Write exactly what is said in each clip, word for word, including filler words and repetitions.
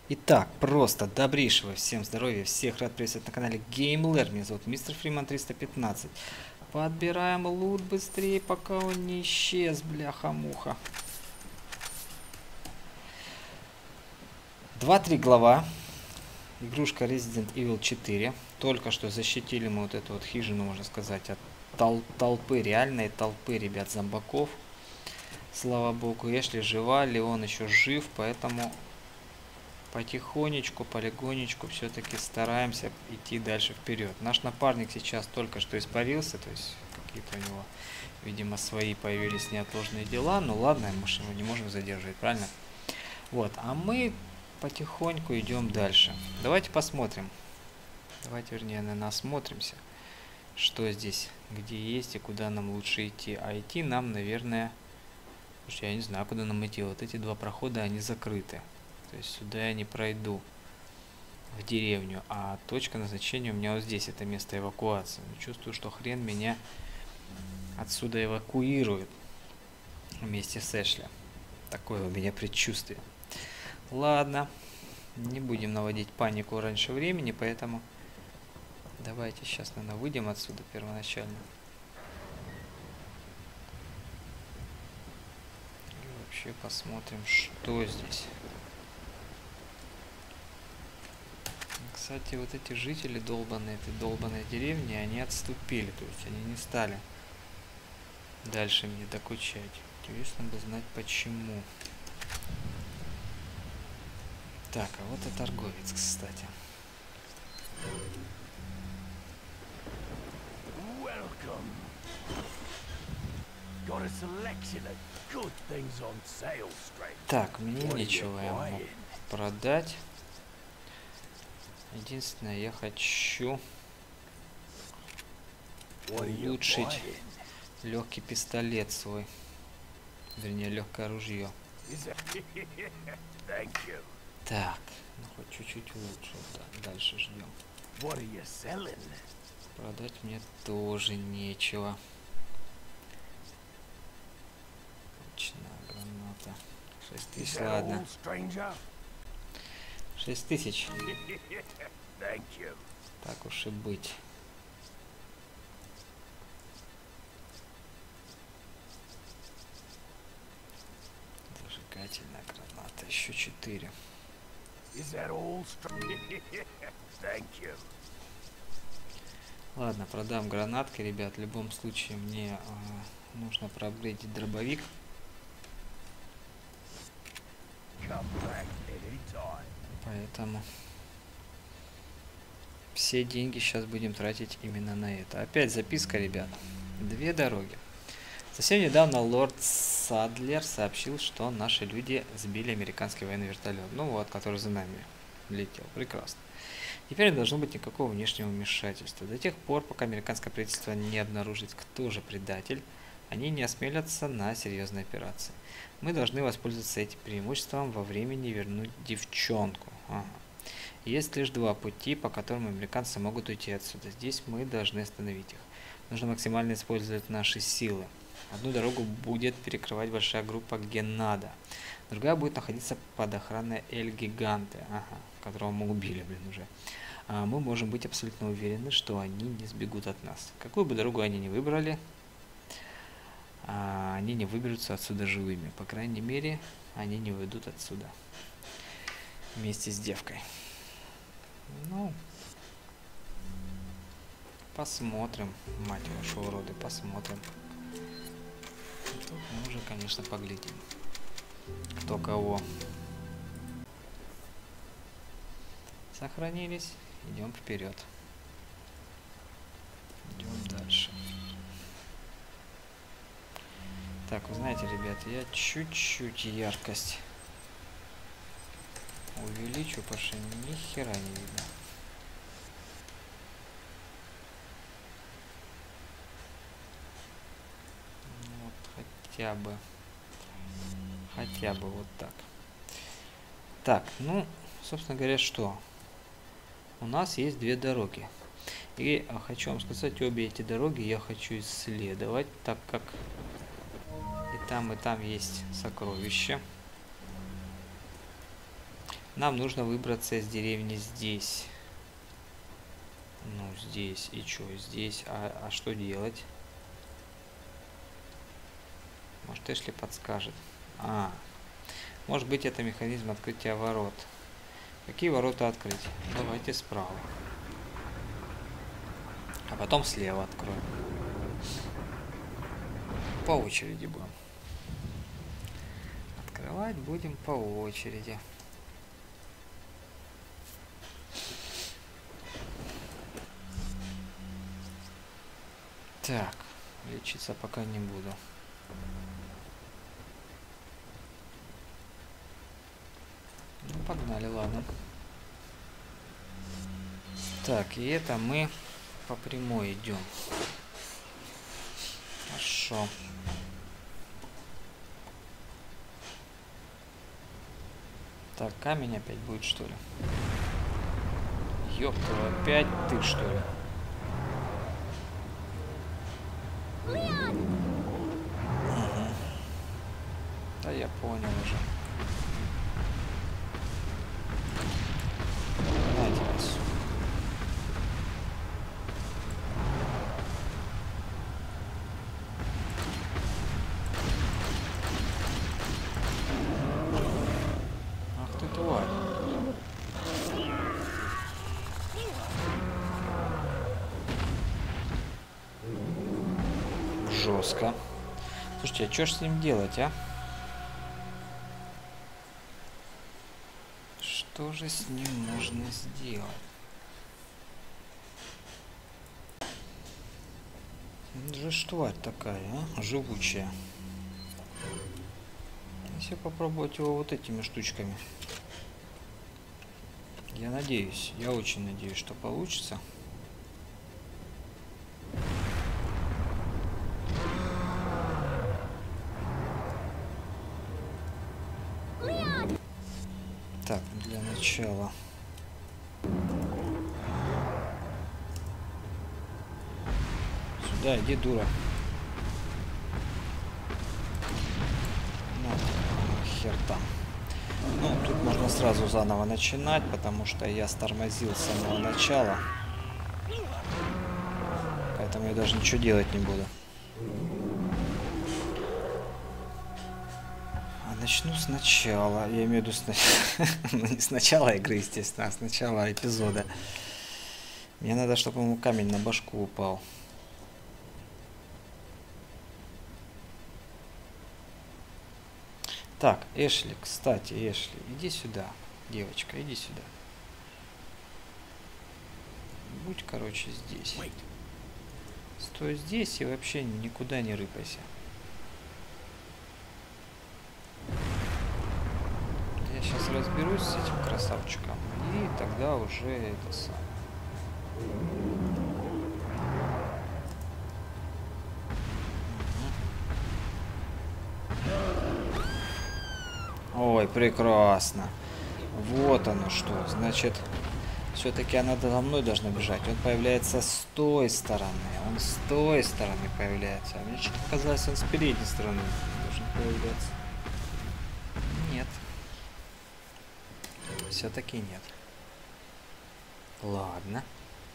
Итак, просто добрейшего всем здоровья, всех рад приветствовать на канале GameLair. Меня зовут Мистер Фриман триста пятнадцать. Подбираем лут быстрее, пока он не исчез, бляха-муха. два-три глава. Игрушка Resident Evil четыре. Только что защитили мы вот эту вот хижину, можно сказать, от тол толпы, реальной толпы, ребят, зомбаков. Слава богу, Эшли жива, Леон еще жив, поэтому потихонечку, полигонечку все-таки стараемся идти дальше вперед. Наш напарник сейчас только что испарился, то есть какие-то у него, видимо, свои появились неотложные дела. Ну ладно, мы же его не можем задерживать, правильно? Вот, а мы потихоньку идем дальше. Давайте посмотрим. Давайте, вернее, наверное, осмотримся, что здесь, где есть и куда нам лучше идти. А идти нам, наверное... Слушай, я не знаю, куда нам идти. Вот эти два прохода, они закрыты. То есть сюда я не пройду, в деревню. А точка назначения у меня вот здесь, это место эвакуации. Но чувствую, что хрен меня отсюда эвакуирует вместе с Эшли. Такое у меня предчувствие. Ладно, не будем наводить панику раньше времени, поэтому давайте сейчас, наверное, выйдем отсюда первоначально. И вообще посмотрим, что здесь. Кстати, вот эти жители долбаные, этой долбаной деревни, они отступили, то есть они не стали дальше мне докучать. Интересно бы знать почему. Так, а вот и торговец, кстати. Так, мне нечего ему продать. Единственное, я хочу улучшить легкий пистолет свой. Вернее, легкое ружье. Так, ну хоть чуть-чуть улучшил. Да, дальше ждем. Продать мне тоже нечего. Точно, граната. шесть тысяч, ладно. шесть тысяч. Так уж и быть. Зажигательная граната. Еще четыре. Ладно, продам гранатки, ребят. В любом случае мне э, нужно проапгрейдить дробовик. Поэтому все деньги сейчас будем тратить именно на это. Опять записка, ребят. Две дороги. Совсем недавно лорд Садлер сообщил, что наши люди сбили американский военный вертолет. Ну вот, который за нами летел. Прекрасно. Теперь не должно быть никакого внешнего вмешательства. До тех пор, пока американское правительство не обнаружит, кто же предатель, они не осмелятся на серьезные операции. Мы должны воспользоваться этим преимуществом во времени и вернуть девчонку. Ага. Есть лишь два пути, по которым американцы могут уйти отсюда. Здесь мы должны остановить их. Нужно максимально использовать наши силы. Одну дорогу будет перекрывать большая группа Геннада. Другая будет находиться под охраной Эль Гиганте, ага, которого мы убили, блин, уже. А мы можем быть абсолютно уверены, что они не сбегут от нас. Какую бы дорогу они ни выбрали, а, они не выберутся отсюда живыми. По крайней мере, они не выйдут отсюда вместе с девкой. Ну, посмотрим, мать вашу уроды, посмотрим. И тут мы уже, конечно, поглядим, кто кого. Сохранились, идем вперед. Идем дальше. Так, вы знаете, ребят, я чуть-чуть яркость увеличу, потому что ни хера не видно. Вот хотя бы, хотя бы вот так. Так, ну, собственно говоря, что? У нас есть две дороги. И хочу вам сказать, обе эти дороги я хочу исследовать, так как и там, и там есть сокровища. Нам нужно выбраться из деревни здесь. Ну, здесь. И что, здесь? А, а что делать? Может, Эшли подскажет. А, может быть, это механизм открытия ворот. Какие ворота открыть? Давайте справа. А потом слева откроем. По очереди будем. Открывать будем по очереди. Так, лечиться пока не буду. Ну, погнали, ладно. Так, и это мы по прямой идем. Хорошо. Так, камень опять будет, что ли? Ёпта, опять ты, что ли? Угу. Да я понял уже. На тебя сюда. Ах ты тварь. Жестко. Слушайте, а что ж с ним делать, а? Что же с ним можно сделать? Это же ж тварь такая, а? Живучая. Если попробовать его вот этими штучками. Я надеюсь, я очень надеюсь, что получится. Так, для начала. Сюда иди, дура. Ну, хер там. Ну, тут можно сразу заново начинать, потому что я стормозил с самого начала. Поэтому я даже ничего делать не буду. Начну сначала, я имею в виду сна... ну, не с начала игры, естественно, а с начала эпизода. Мне надо, чтобы ему камень на башку упал. Так, Эшли, кстати, Эшли, иди сюда, девочка, иди сюда. Будь, короче, здесь. Стой здесь и вообще никуда не рыпайся. Сейчас разберусь с этим красавчиком, и тогда уже это сам. Угу. Ой, прекрасно. Вот оно что. Значит, все-таки она за мной должна бежать. Он появляется с той стороны. Он с той стороны появляется. А мне что-то показалось, он с передней стороны должен появляться. Нет. Все-таки нет. Ладно.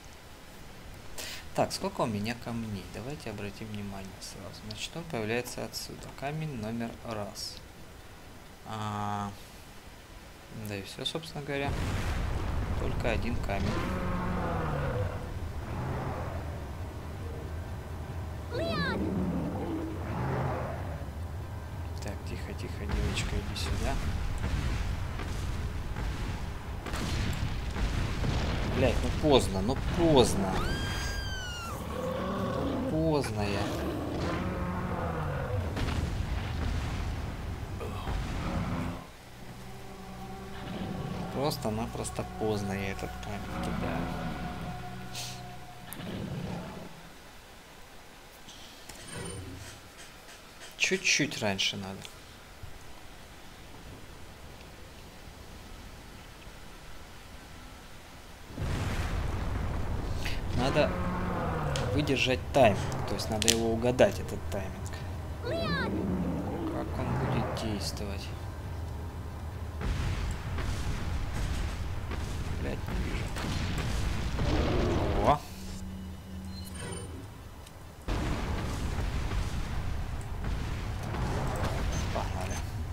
Так, сколько у меня камней? Давайте обратим внимание сразу. Значит, он появляется отсюда. Камень номер раз. А, да и все, собственно говоря. Только один камень. Так, тихо, тихо, девочка, иди сюда. Блять, ну поздно, ну поздно. Ну поздно я. Просто-напросто поздно я этот камень кидаю. Чуть-чуть раньше надо. Надо выдержать тайминг, то есть надо его угадать, этот тайминг. Как он будет действовать. блядь, не вижу. О! Погнали.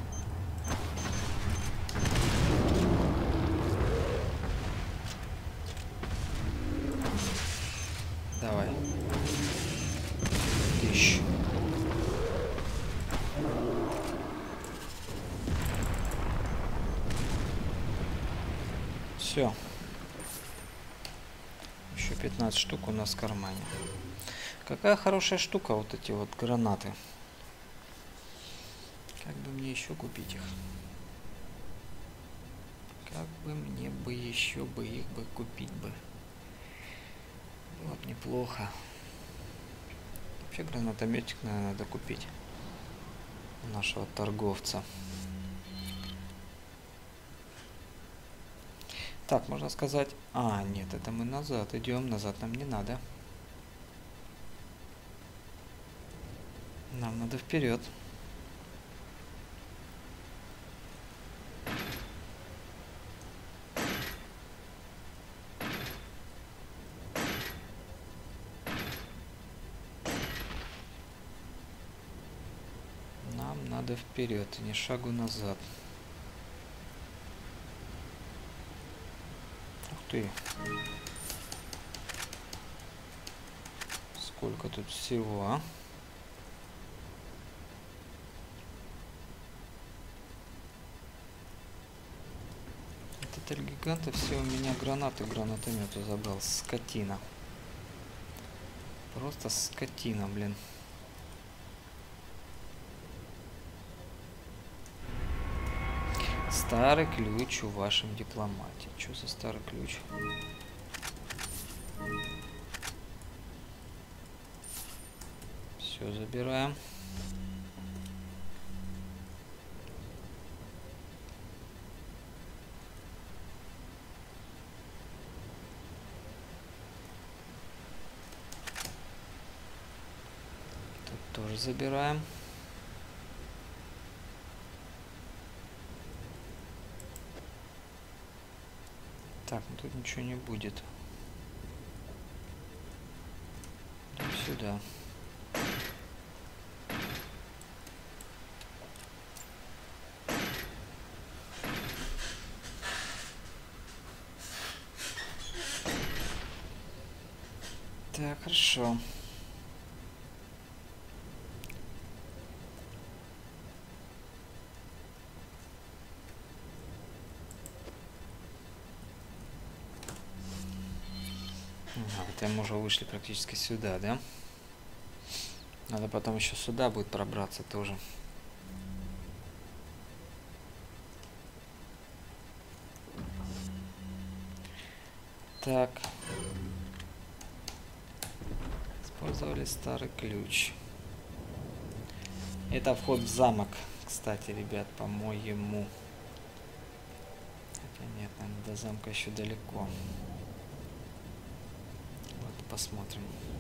Давай. Тысяч. Все. Еще пятнадцать штук у нас в кармане. Какая хорошая штука вот эти вот гранаты. Как бы мне еще купить их? Как бы мне бы еще бы их бы купить бы? Было бы неплохо. Вообще гранатометик, наверное, надо купить у нашего торговца. Так, можно сказать... А, нет, это мы назад идем. Назад нам не надо. Нам надо вперед. Нам надо вперед, ни шагу назад. Ух ты. Сколько тут всего, а? Этот гиганта все у меня гранаты гранатомету забрал. Скотина. Просто скотина, блин. Старый ключ у вашем дипломате. Что за старый ключ? Все забираем. Тут тоже забираем. Так, ну тут ничего не будет. Идем сюда. Так, хорошо. Это мы уже вышли практически сюда, да? Надо потом еще сюда будет пробраться тоже. Так. Использовали старый ключ. Это вход в замок, кстати, ребят, по-моему. Хотя нет, наверное, до замка еще далеко. Посмотрим.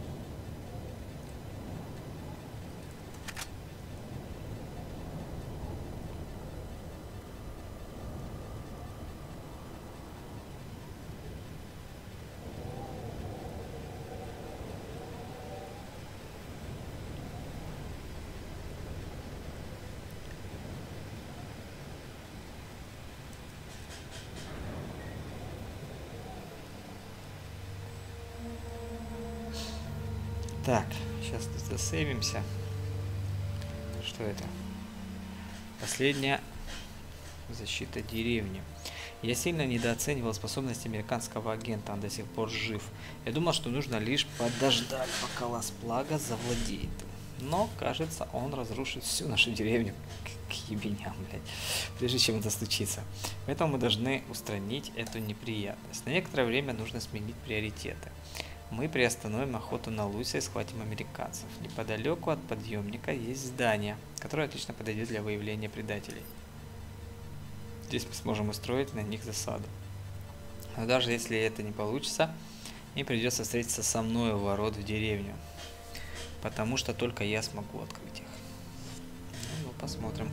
Так, сейчас засейвимся. Что это? Последняя защита деревни. Я сильно недооценивал способности американского агента, он до сих пор жив. Я думал, что нужно лишь подождать, пока Лас-Плага завладеет. Но, кажется, он разрушит всю нашу деревню к ебеням, блядь, прежде чем это случится. Поэтому мы должны устранить эту неприятность. На некоторое время нужно сменить приоритеты. Мы приостановим охоту на луся и схватим американцев. Неподалеку от подъемника есть здание, которое отлично подойдет для выявления предателей. Здесь мы сможем устроить на них засаду. Но даже если это не получится, им придется встретиться со мной у ворот в деревню. Потому что только я смогу открыть их. Ну, посмотрим.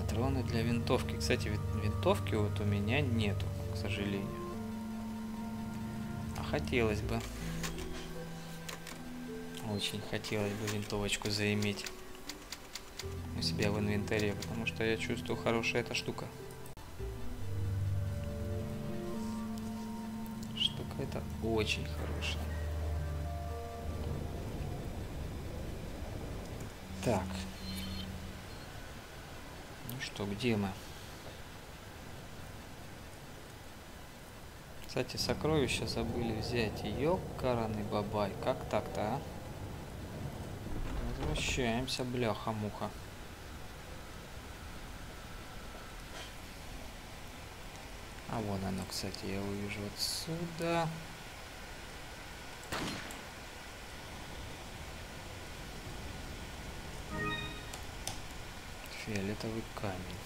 Патроны для винтовки. Кстати, винтовки вот у меня нету, к сожалению. А хотелось бы. Очень хотелось бы винтовочку заиметь у себя в инвентаре, потому что я чувствую, хорошая эта штука. Штука это очень хорошая. Так. Ну что, где мы? Кстати, сокровища забыли взять. Ёкарный бабай. Как так-то, а? Возвращаемся, бляха-муха. А вон оно, кстати, я увижу отсюда. Фиолетовый камень.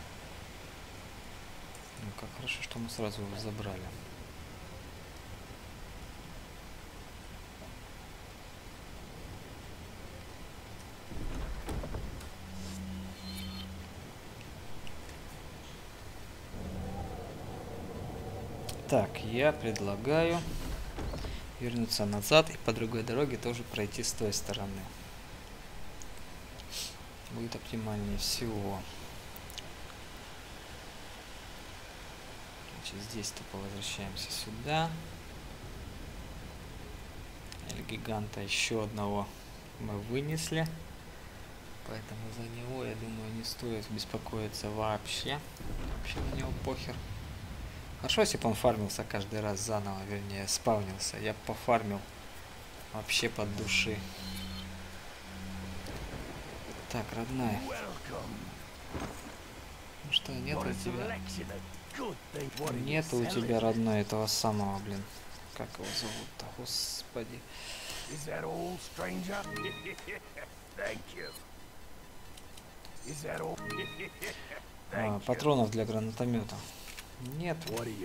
Ну как хорошо, что мы сразу его забрали. Так, я предлагаю вернуться назад и по другой дороге тоже пройти с той стороны. Будет оптимальнее всего. Значит, здесь тупо возвращаемся сюда. Эль-гиганта еще одного мы вынесли. Поэтому за него, я думаю, не стоит беспокоиться вообще. Вообще на него похер. Хорошо, если бы он фармился каждый раз заново, вернее, спавнился. Я бы пофармил вообще под души. Так, родная. Ну что, нет у тебя... Нет у тебя, родной, этого самого, блин. Как его зовут-то, господи. А, патронов для гранатомета. Нет.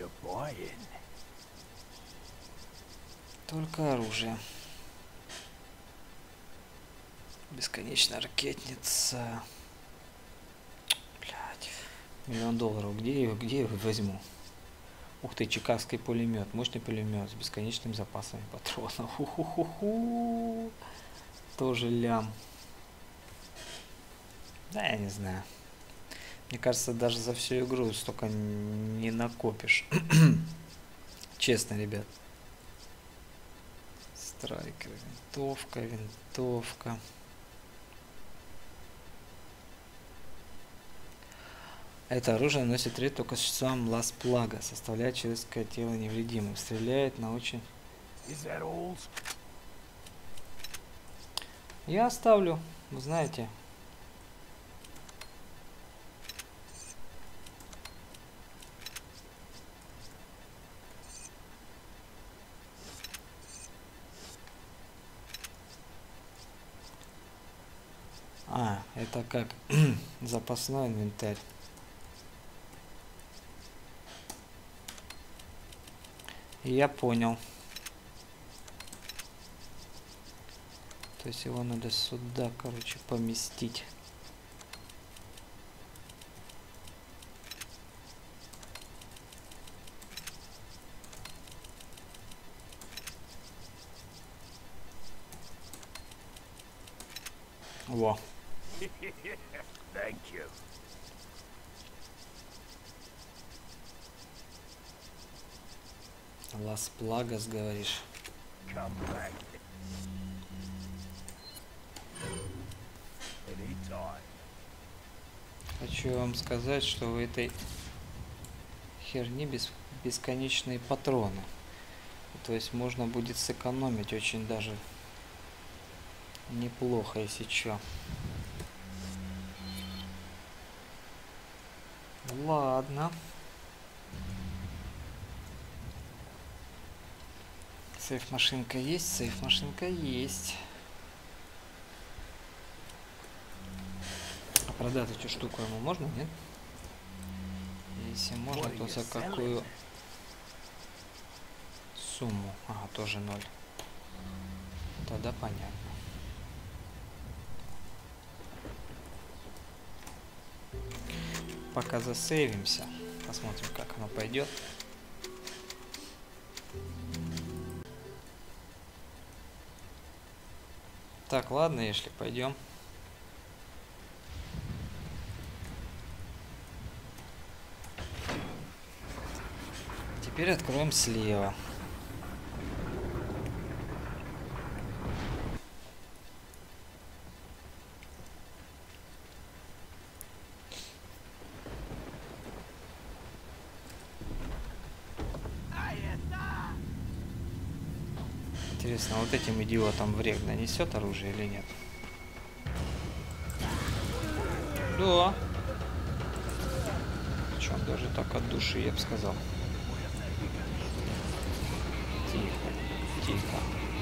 Только оружие. Бесконечная ракетница. Блять. Миллион долларов. Где я его, где я его возьму? Ух ты, чикагский пулемет. Мощный пулемет с бесконечными запасами патронов. Ху-ху-ху-ху. Тоже лям. Да, я не знаю. Мне кажется, даже за всю игру столько не накопишь. Честно, ребят. Страйкер, винтовка, винтовка. Это оружие наносит вред только существам Лас-Плага, составляет человеческое тело невредимым. Стреляет на очень... Я оставлю, вы знаете. А, это как запасной инвентарь. Я понял. То есть его надо сюда, короче, поместить. Во. Лас-Плагас, говоришь? Хочу вам сказать, что в этой херне без, бесконечные патроны. То есть можно будет сэкономить очень даже неплохо, если чё. Ладно. Сейф-машинка есть, сейф-машинка есть. А продать эту штуку ему можно, нет? Если можно, то за какую сумму? Ага, тоже ноль. Тогда понятно. пока засейвимся. Посмотрим, как оно пойдет. Так, ладно, если пойдем. Теперь откроем слева. Интересно, вот этим идиотам вред нанесет оружие или нет? Да. Причем даже так от души, я бы сказал. Тихо, тихо.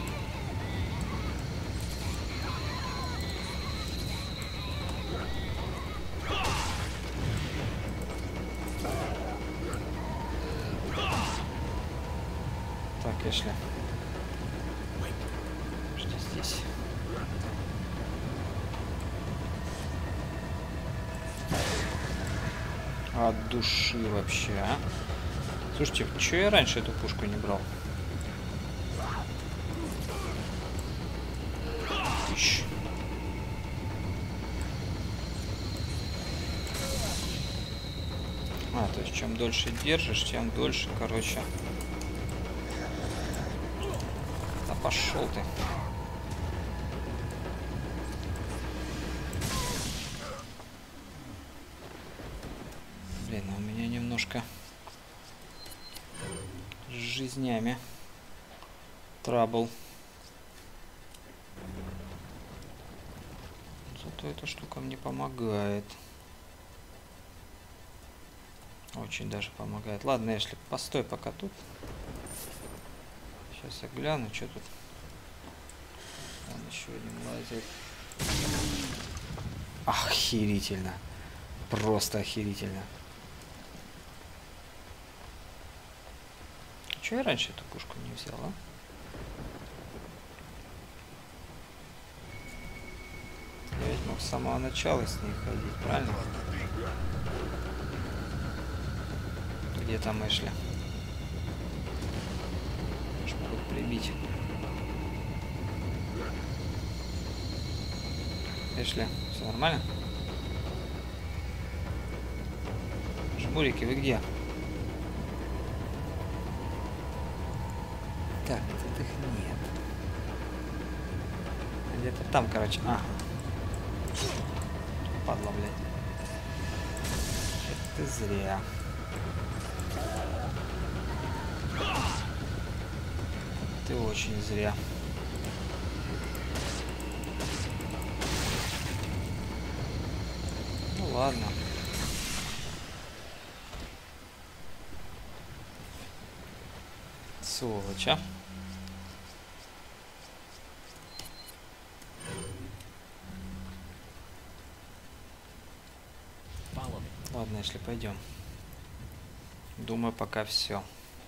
Так, Эшли. Что здесь? От души вообще, а? Слушайте, чё я раньше эту пушку не брал? Ищ. А, то есть чем дольше держишь, тем дольше, короче. Да пошел ты. Блин, а у меня немножко с жизнями трабл. Зато эта штука мне помогает. Очень даже помогает. Ладно, Эшли, постой пока тут. Сейчас я гляну, что тут. Вон еще один лазер. Охерительно. Просто охерительно. Чего я раньше эту пушку не взял, а? Я ведь мог с самого начала с ней ходить, правильно? Где там Эшли? Может, могут прибить. Эшли, все нормально? Жмурики, вы где? Так, тут их нет. Где-то там, короче. Ага. Падла, блядь. Это зря. Ты очень зря. Ну ладно. Сволочь, а? Ладно, если пойдем. Думаю, пока все.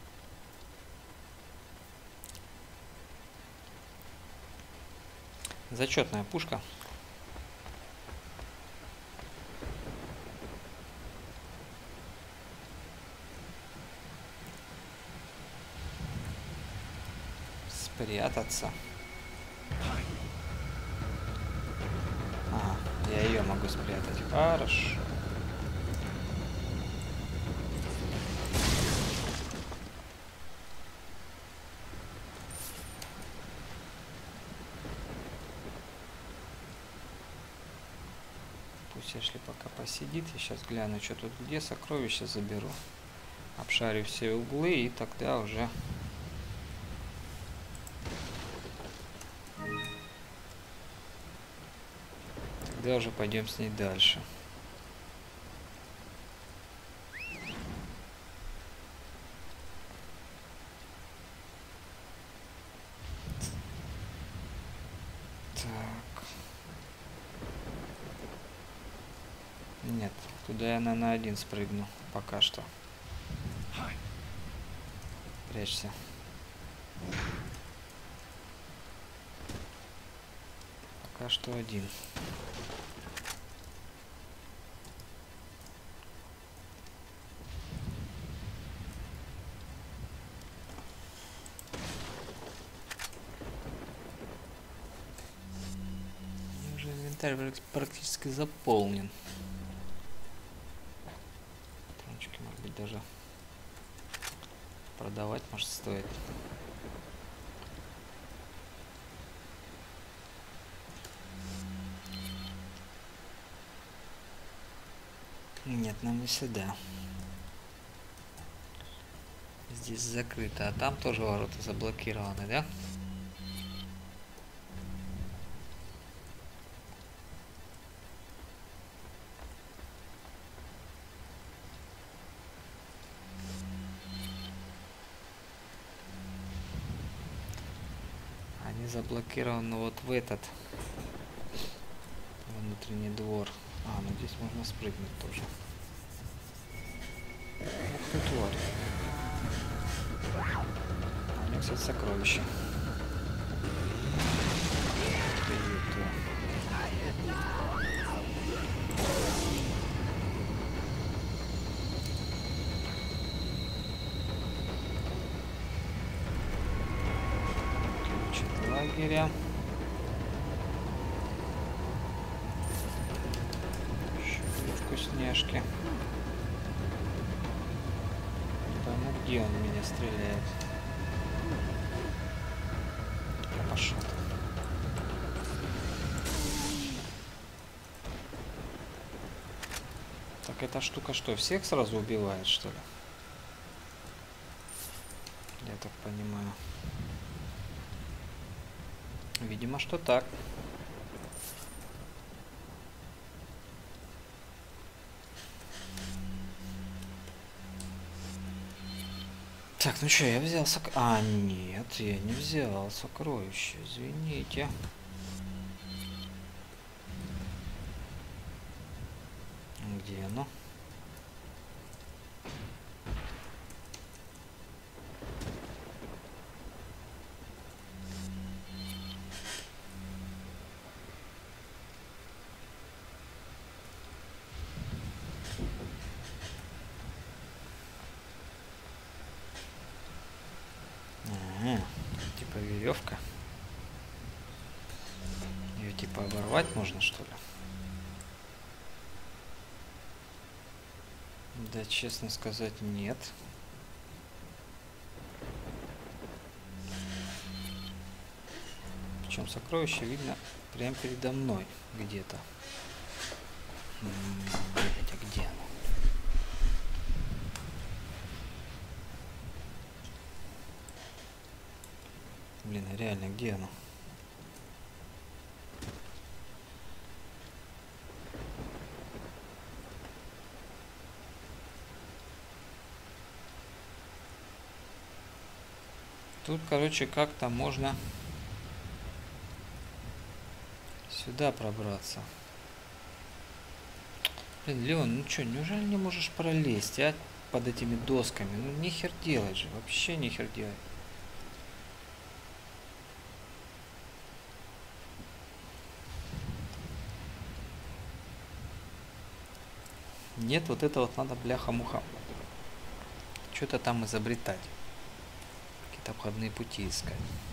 Зачетная пушка. Спрятаться. Ага, я ее могу спрятать. Хорошо. Пусть Эшли пока посидит. Я сейчас гляну, что тут где. Сокровища заберу. Обшарю все углы и тогда уже... Тогда уже пойдем с ней дальше. Так. Нет, туда я, наверное, один спрыгну. Пока что. Прячься. Пока что один. Инвентарь практически заполнен. Патрончики, может быть, даже продавать, может, стоит. Нет, нам не сюда. Здесь закрыто, а там тоже ворота заблокированы, да? Они заблокированы вот в этот внутренний двор. А, ну здесь можно спрыгнуть тоже. Ух ты, тварь. У меня, кстати, сокровище. Ключ лагеря. Еще вкусняшки. Да ну где он меня стреляет? Я пошел. Так эта штука что, всех сразу убивает, что ли? Я так понимаю. Видимо, что так. Так, ну что, я взял сок... А, нет, я не взял сокровище, извините. Где оно? Ага, типа веревка. Ее типа оборвать можно, что ли? Да, честно сказать, нет. Причем сокровище видно прямо передо мной где-то. Хотя где оно? Блин, а реально, где оно? Тут, короче, как-то можно сюда пробраться. Блин, Леон, ну что, неужели не можешь пролезть, а? Под этими досками? Ну, нихер делать же, вообще нихер делать. Нет, вот это вот надо, бляха-муха, что-то там изобретать. Какие-то обходные пути искать.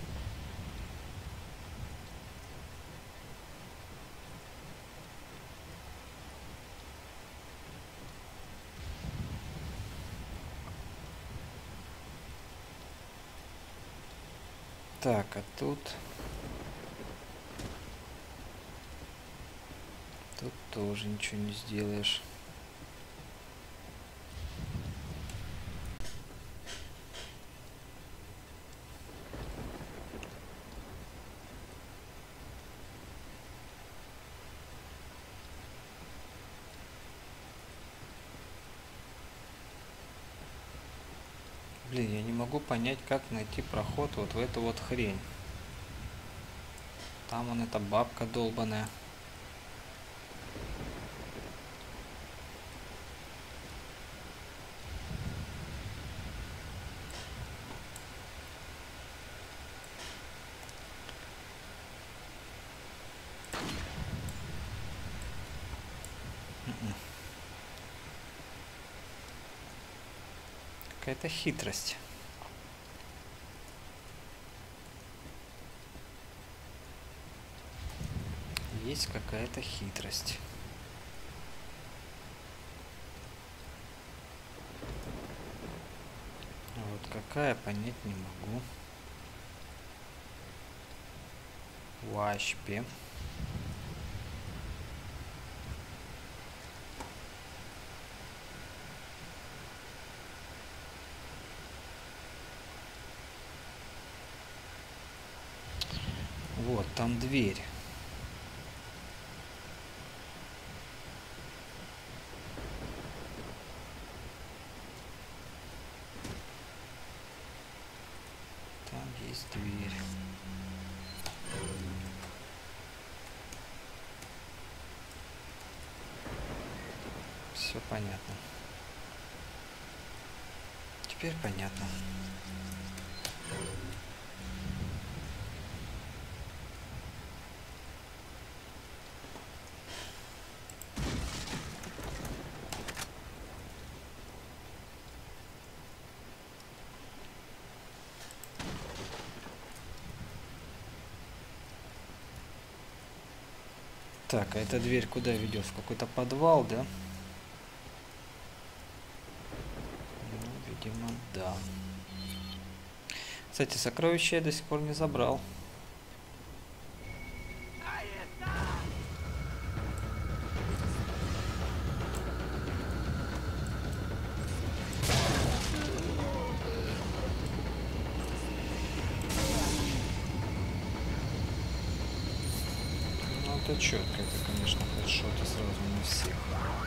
Так, а тут... Тут тоже ничего не сделаешь. Блин, я не могу понять, как найти проход вот в эту вот хрень. Там вон эта бабка долбаная. Какая-то хитрость. есть какая-то хитрость. Вот какая, понять не могу. Вашпе. Вот, там дверь. Там есть дверь. Все понятно. Теперь понятно. Так, а эта дверь куда ведет? В какой-то подвал, да? Ну, видимо, да. Кстати, сокровища я до сих пор не забрал. Ну, это четко, это, конечно, хедшоты сразу на всех.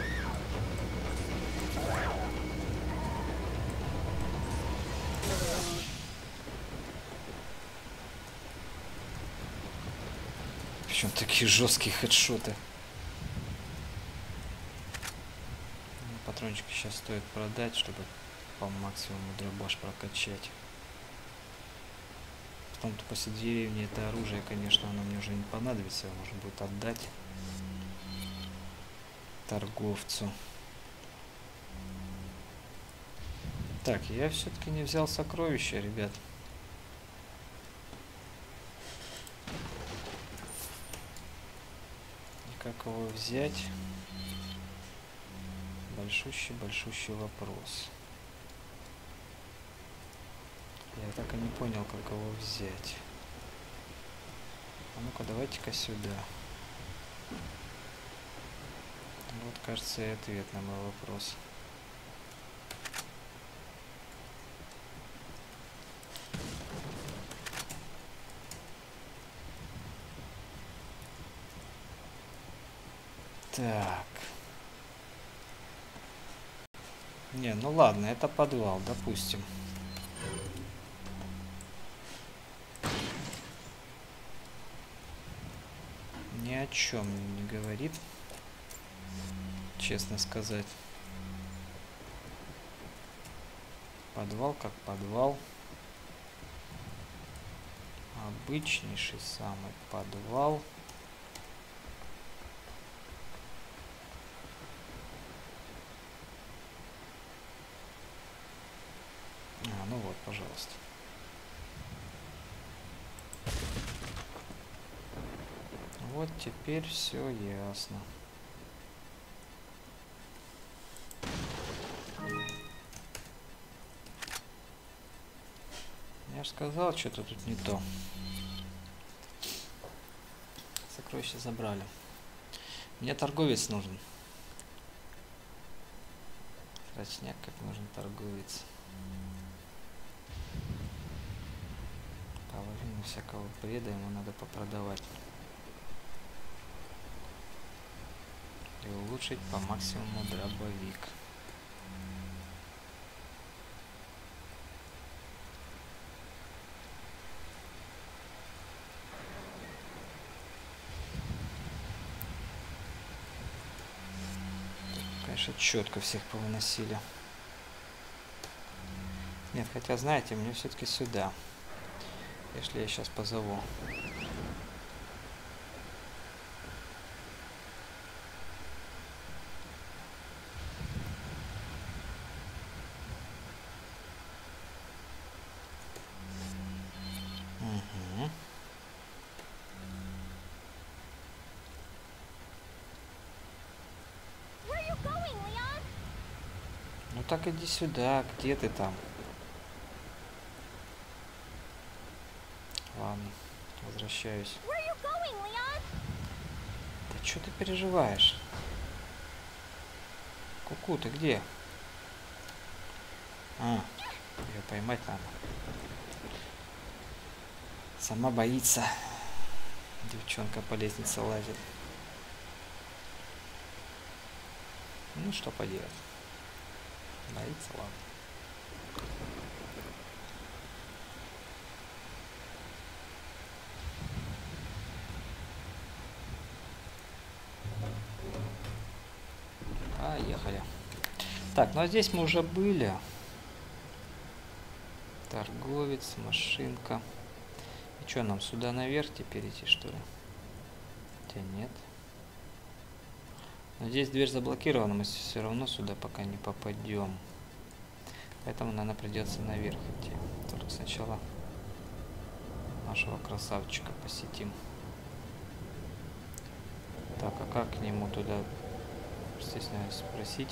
Причем такие жесткие хедшоты. Патрончики сейчас стоит продать, чтобы по максимуму дробаш прокачать. Потом-то после деревни это оружие, конечно, оно мне уже не понадобится, можно будет отдать торговцу. Так, я все-таки не взял сокровища, ребят. И как его взять? Большущий-большущий вопрос. Я так и не понял, как его взять. А ну-ка, давайте-ка сюда. Вот, кажется, и ответ на мой вопрос. Так. Не, ну ладно, это подвал, допустим. Ни о чем не говорит, честно сказать. Подвал как подвал. Обычнейший самый подвал. А, ну вот, пожалуйста. Вот теперь все ясно. Я же сказал, что-то тут не то. Сокровища забрали. Мне торговец нужен. Страчняк, как нужен торговец. Половину всякого бреда ему надо попродавать. И улучшить по максимуму дробовик. Конечно, четко всех повыносили. Нет, хотя, знаете, мне все-таки сюда. Если я сейчас позову. Угу. так иди сюда, где ты там? Ладно, возвращаюсь. Да что ты переживаешь? Ку-ку, ты где? А, ее поймать надо. Сама боится. Девчонка по лестнице лазит. Ну, что поделать. Боится, ладно. Поехали. Так, ну а здесь мы уже были. Торговец, машинка. И что, нам сюда наверх теперь идти, что ли? Хотя нет. Но здесь дверь заблокирована, мы все равно сюда пока не попадем. Поэтому, наверное, придется наверх идти. Только сначала нашего красавчика посетим. Так, а как к нему туда, стесняюсь спросить,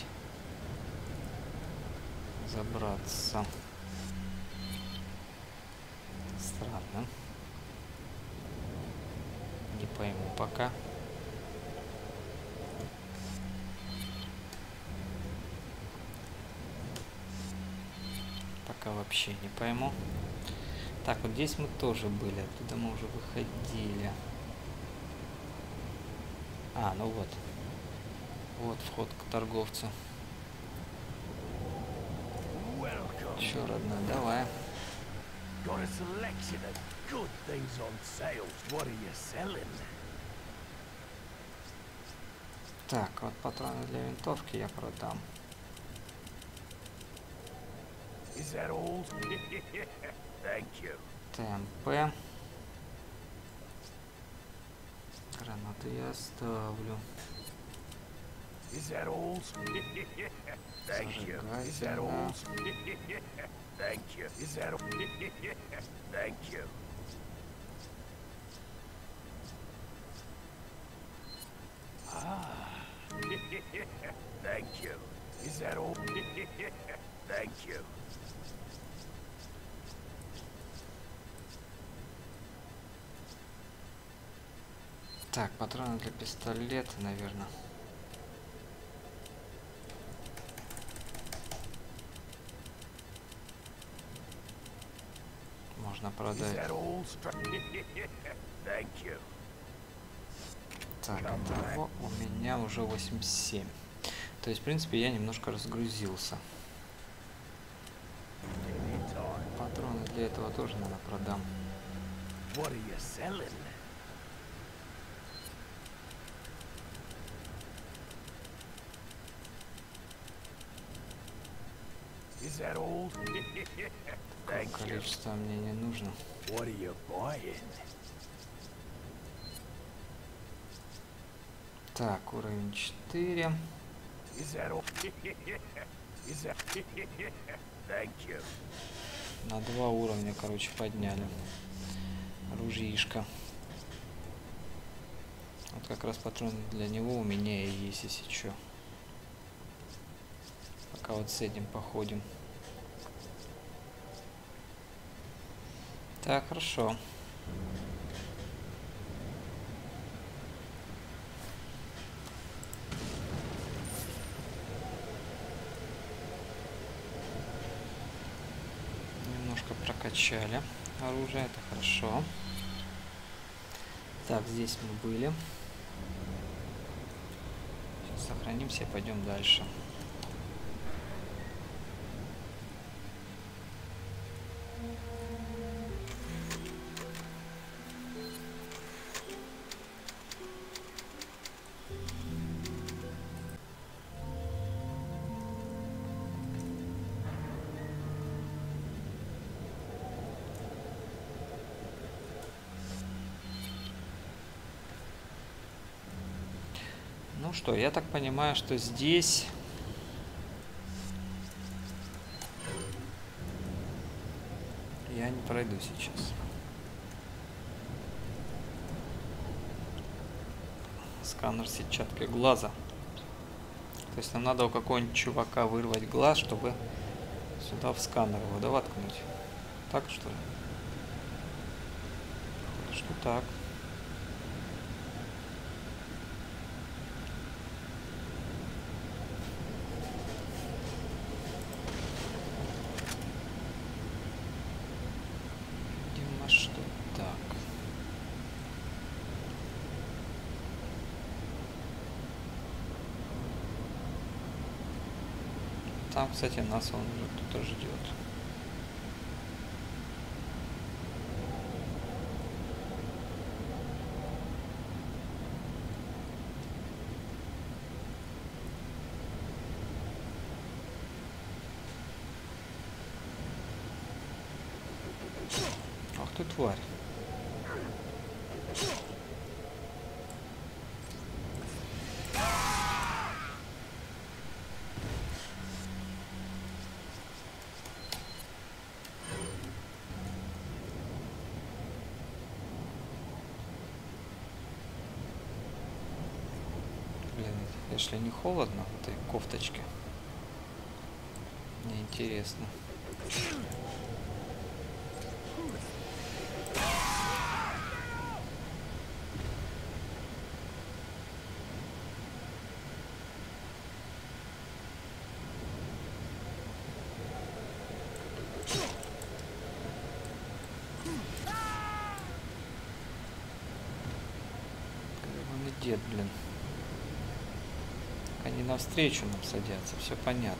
забраться? Странно. Не пойму пока. Пока вообще не пойму. Так, вот здесь мы тоже были. Оттуда мы уже выходили. А, ну вот. Вот вход к торговцу. Че, родной, давай. Так, вот патроны для винтовки я продам. ТМП. Гранаты я оставлю. Зажигательно. Так, патроны для пистолета, наверное. Можно продать. Так, итого у меня уже восемьдесят семь. То есть, в принципе, я немножко разгрузился. Патроны для этого тоже, наверное, продам. Какое количество мне не нужно. Так, уровень четыре. На два уровня, короче, подняли. Ружьишко. Вот как раз патрон для него у меня и есть, если что. Пока вот с этим походим. Так, хорошо. Немножко прокачали оружие, это хорошо. Так, здесь мы были. Сейчас сохранимся и пойдем дальше. Ну что, я так понимаю, что здесь я не пройду сейчас. Сканер сетчатки глаза. То есть нам надо у какого-нибудь чувака вырвать глаз, чтобы сюда в сканер его, да, воткнуть. Так что ли? Что так? Видимо, что так. Там, кстати, нас он уже кто-то ждет. Ах ты тварь. Блин, если не холодно в этой кофточке, мне интересно. Дед, блин. Они навстречу нам садятся, все понятно.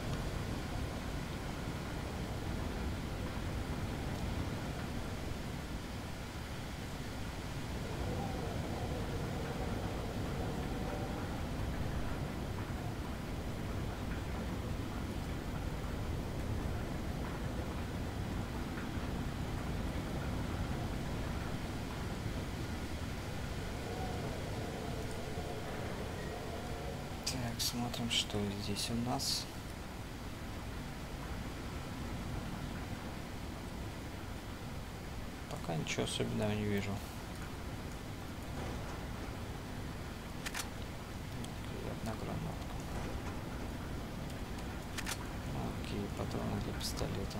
Так, смотрим, что здесь у нас. Пока ничего особенного не вижу. Одна гранатка. Окей, патроны для пистолета.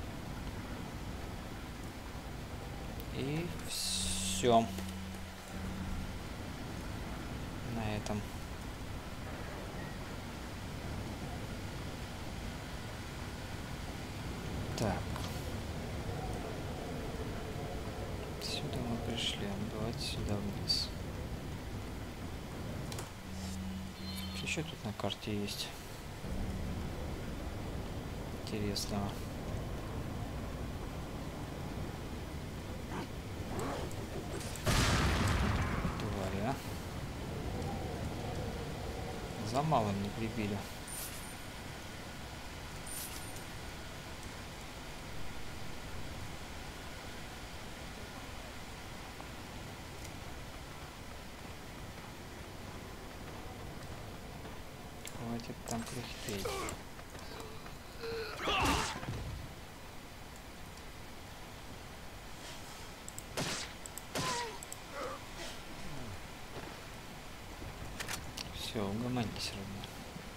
И все. На этом. Так. Сюда мы пришли. Давайте сюда вниз. Что тут на карте есть интересного? Твари, а? За малым не прибили. Хватит там кряхтеть. Все, угомонись, родной.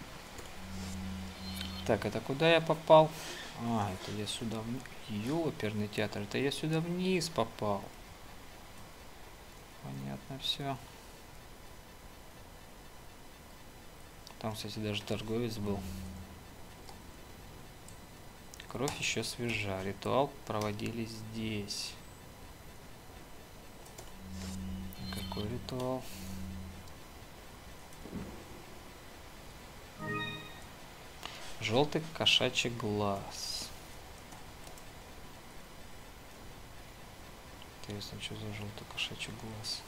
Так, это куда я попал? А, это я сюда вниз. Ёперный театр, это я сюда вниз попал. Понятно все. Там, кстати, даже торговец был. Кровь еще свежа. Ритуал проводили здесь. Какой ритуал? Желтый кошачий глаз. Интересно, что за желтый кошачий глаз?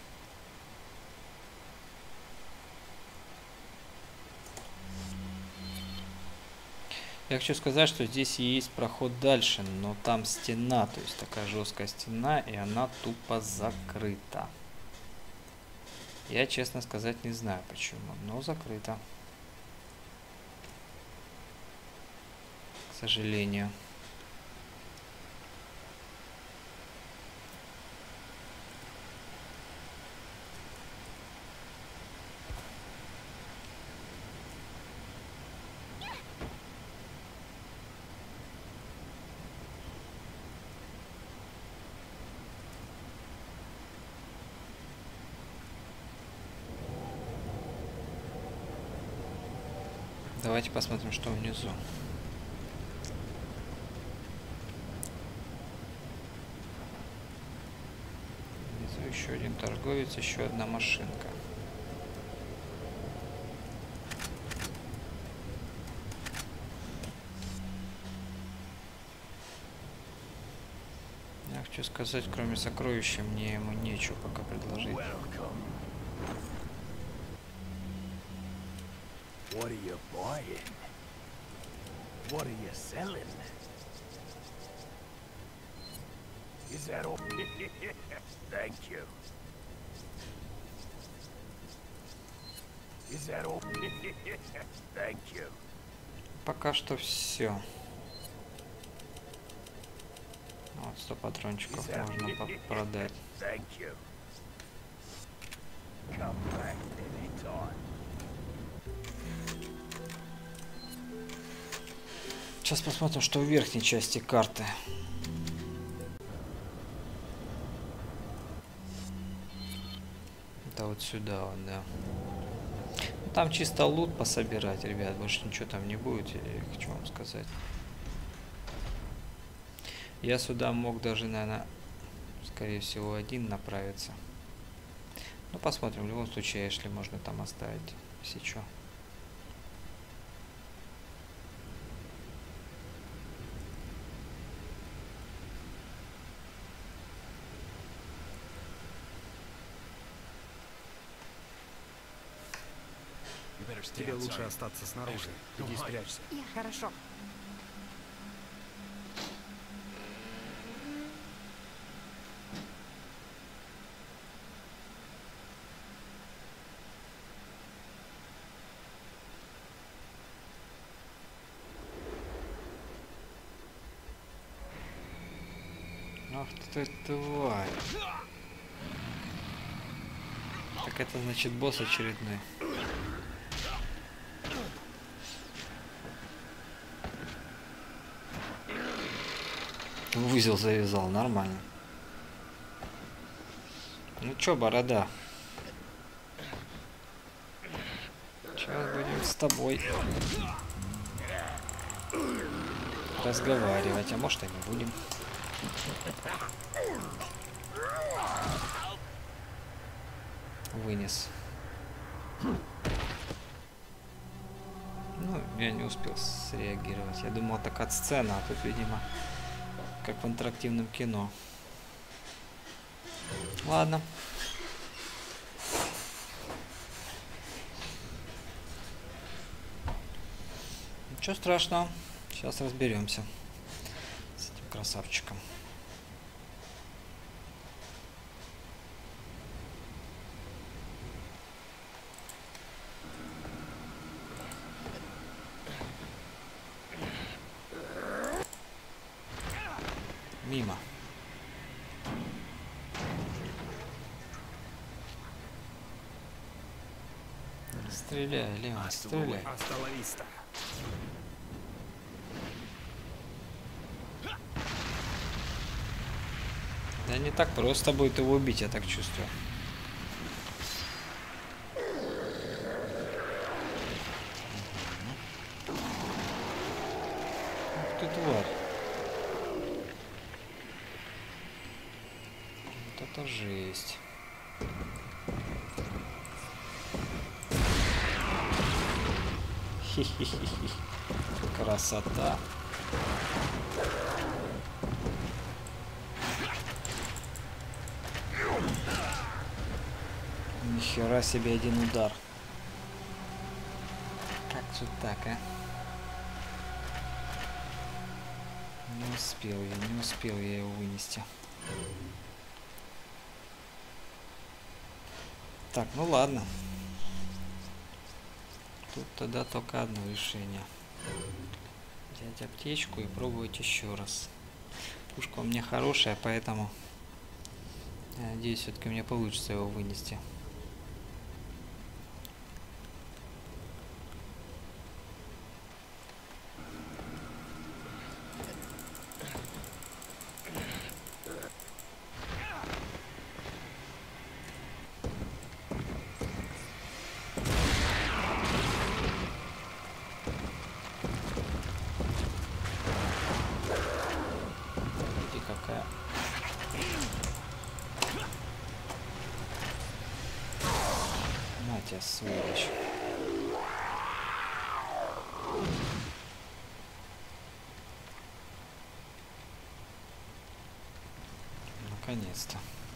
Я хочу сказать, что здесь есть проход дальше, но там стена, то есть такая жесткая стена, и она тупо закрыта. Я, честно сказать, не знаю почему, но закрыта. К сожалению. Давайте посмотрим, что внизу. Внизу еще один торговец, еще одна машинка. Я хочу сказать, кроме сокровища, мне ему нечего пока предложить. What are you buying? What are you selling? Is that all? Thank you. Is that all? Thank you. Пока что все. Вот сто патрончиков можно по продать. Thank you. Come back anytime. Сейчас посмотрим, что в верхней части карты. Это вот сюда вот, да. Там чисто лут пособирать, ребят. Больше ничего там не будет, я хочу вам сказать. Я сюда мог даже, наверное, скорее всего, один направиться. Ну, посмотрим. В любом случае, если можно там оставить, если что. Тебе лучше остаться снаружи. Иди спрячься. Хорошо. Ах ты тварь. Так это значит босс очередной. В узел завязал, нормально. Ну чё, борода? Сейчас будем с тобой разговаривать, а может и не будем. Вынес. Ну, я не успел среагировать. Я думал, это кат-сцена, а тут, видимо, как в интерактивном кино. Ладно. Ничего страшного. Сейчас разберемся с этим красавчиком. Мимо. Стреляй, Леон, стреляй. Асталависта. Да не так просто будет его убить, я так чувствую. Ух ты, тварь. Вот это жесть. Хи-хи-хи-хи. Красота. Нихера себе один удар. Как же так, а? Не успел я, не успел я его вынести. Так, ну ладно. Тут тогда только одно решение. Взять аптечку и пробовать еще раз. Пушка у меня хорошая, поэтому я надеюсь, все-таки мне получится его вынести. тебя, сволочь. Наконец-то.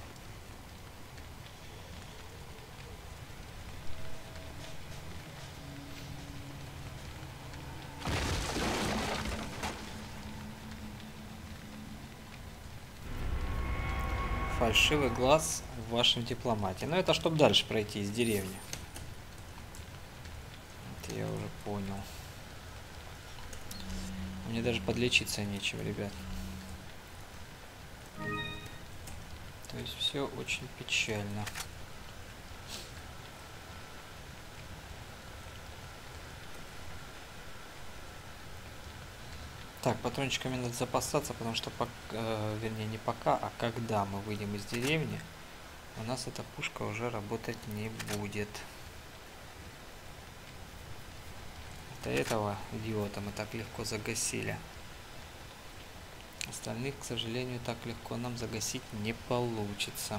Фальшивый глаз в вашем дипломате. Но это чтобы дальше пройти из деревни. Это я уже понял. Мне даже подлечиться нечем, ребят. То есть все очень печально. Так, патрончиками надо запасаться, потому что, пока, э, вернее, не пока, а когда мы выйдем из деревни, у нас эта пушка уже работать не будет. До этого идиота мы так легко загасили. Остальных, к сожалению, так легко нам загасить не получится.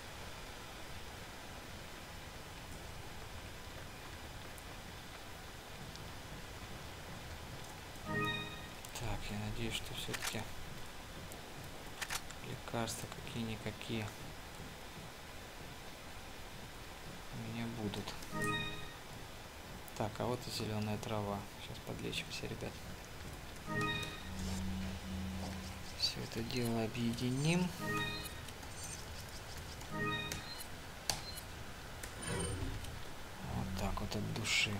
Так, я надеюсь, что все-таки лекарства какие-никакие у меня будут. Так, а вот и зеленая трава. Сейчас подлечимся, ребят. Все это дело объединим. Вот так вот от души.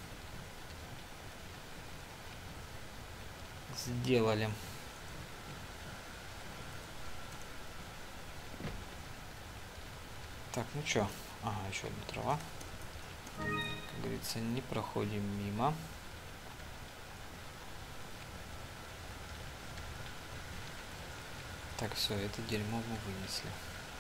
Сделали. Так, ну чё? Ага, еще одна трава. Как говорится, не проходим мимо. Так, все, это дерьмо мы вынесли.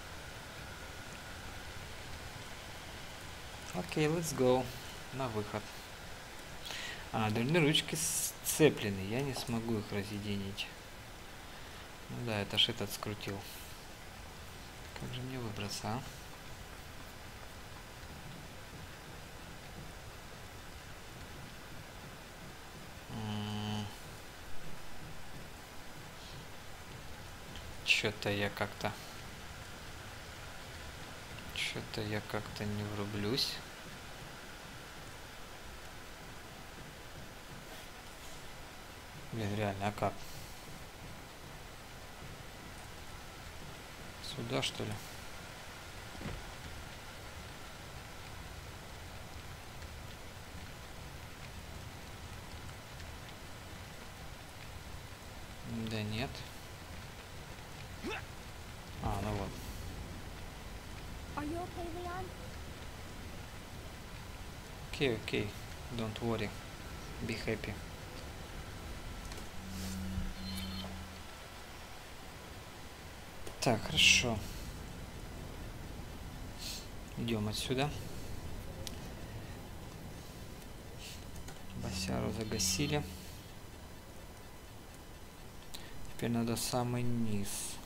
Окей, let's go. На выход. А, дверные ручки сцеплены. Я не смогу их разъединить. Ну да, это ж этот скрутил. Как же мне выбраться, а? Что-то я как-то... Что-то я как-то не врублюсь. Блин, реально, а как? Сюда, что ли? Да нет. А, ну вот. Окей, окей. Don't worry. Be happy. Так, хорошо. Идем отсюда. Босяру загасили. Теперь надо самый низ.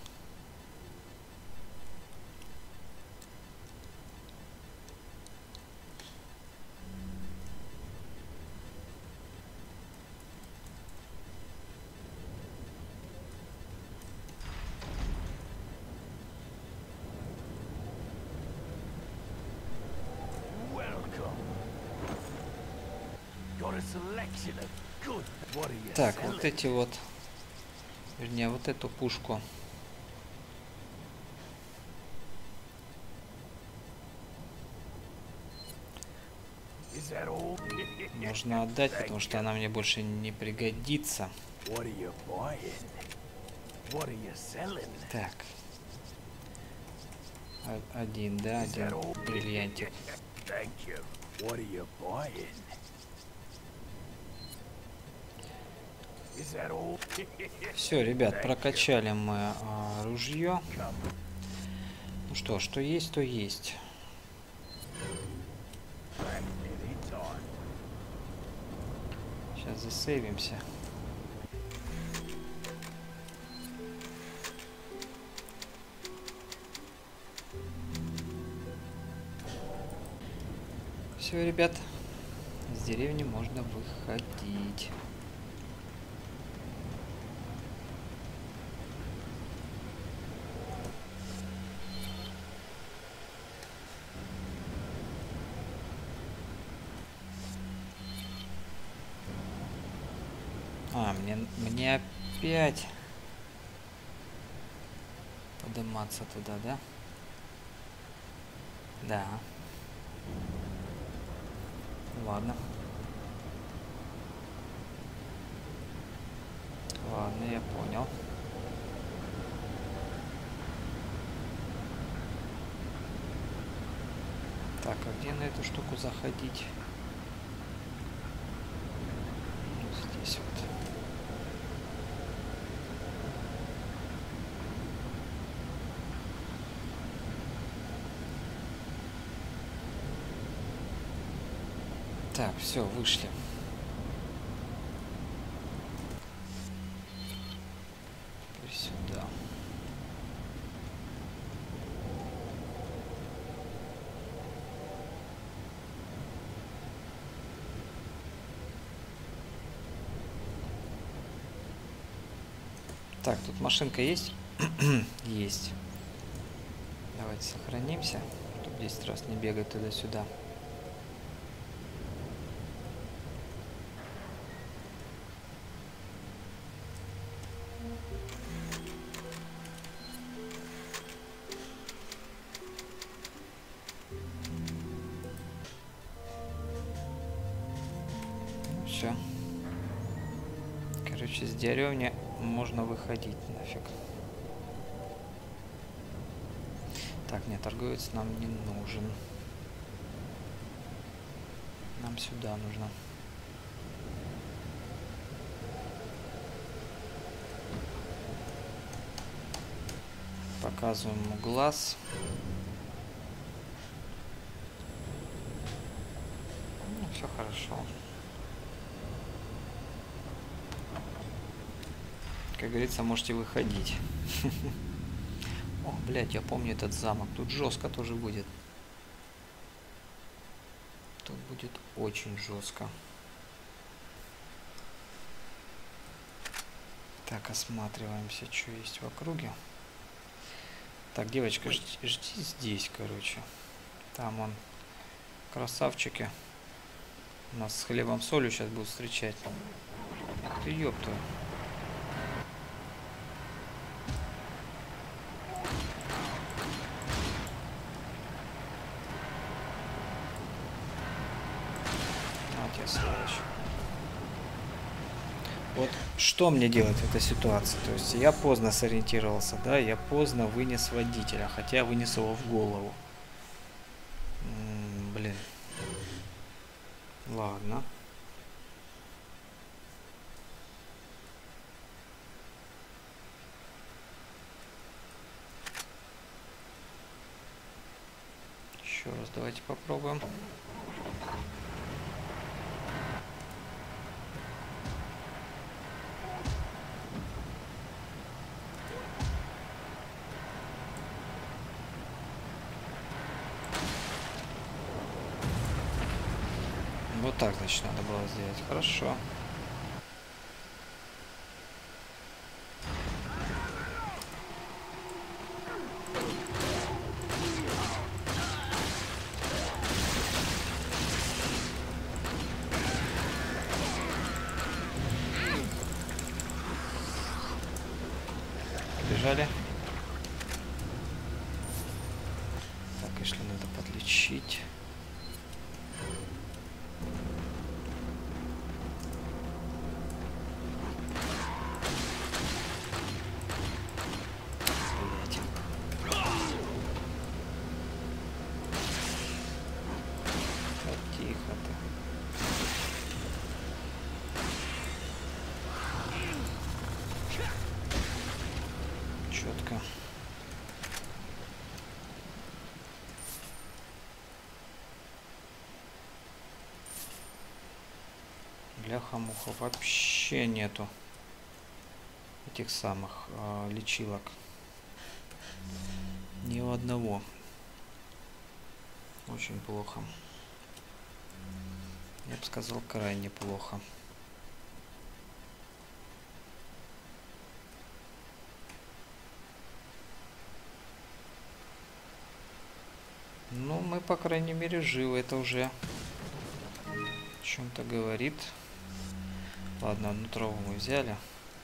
Так, вот эти вот, вернее, вот эту пушку можно отдать, потому что она мне больше не пригодится. Так. Один, да, один бриллиантик. Все, ребят, прокачали мы а, ружье. Ну что, что есть, то есть. Сейчас засейвимся. Все, ребят, из деревни можно выходить. А, мне, мне опять подниматься туда, да? Да. Ладно. Ладно, я понял. Так, а где на эту штуку заходить? Вот здесь вот. Так, все, вышли. Теперь сюда. Так, тут машинка есть? Есть. Давайте сохранимся, чтобы десять раз не бегать туда-сюда. Ну все. Короче, с деревни можно выходить нафиг. Так, нет, торговец нам не нужен. Нам сюда нужно. Показываем ему глаз. Ну, все хорошо. Как говорится, можете выходить. О, блядь, я помню этот замок. Тут жестко тоже будет. Тут будет очень жестко. Так, осматриваемся, что есть в округе. Так, девочка, жди, жди здесь, короче. Там он, красавчики. Нас с хлебом солью сейчас будут встречать. Ты ёпта. Вот что мне делать в этой ситуации? То есть я поздно сориентировался, да, я поздно вынес водителя, хотя вынес его в голову. М-м, блин. Ладно. Еще раз давайте попробуем. Вот так, значит, надо было сделать. Хорошо. Побежали. Так, если надо подлечить. Четко. Бляха-муха, вообще нету этих самых э, лечилок. Ни у одного. Очень плохо. бы сказал, крайне плохо. Ну, мы, по крайней мере, живы. Это уже о чем-то говорит. Ладно, одну траву мы взяли.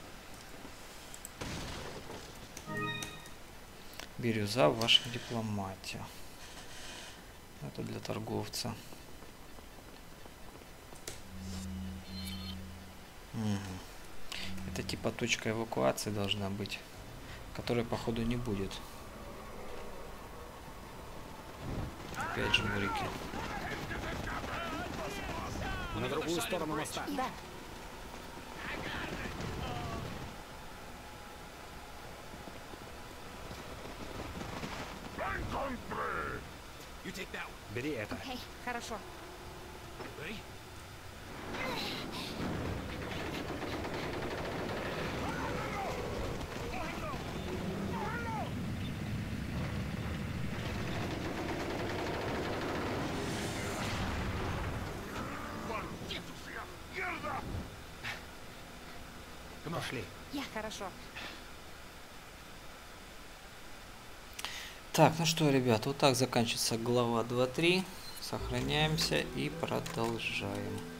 Бирюза в вашей дипломате. Это для торговца. Угу. Это типа точка эвакуации должна быть, которой, походу, не будет. Опять же моряки. На другую сторону моста. Да. You take that one. Бери это. Окей, хорошо. Ready? Пошли. Я хорошо. Так, ну что, ребят, вот так заканчивается глава два три. Сохраняемся и продолжаем.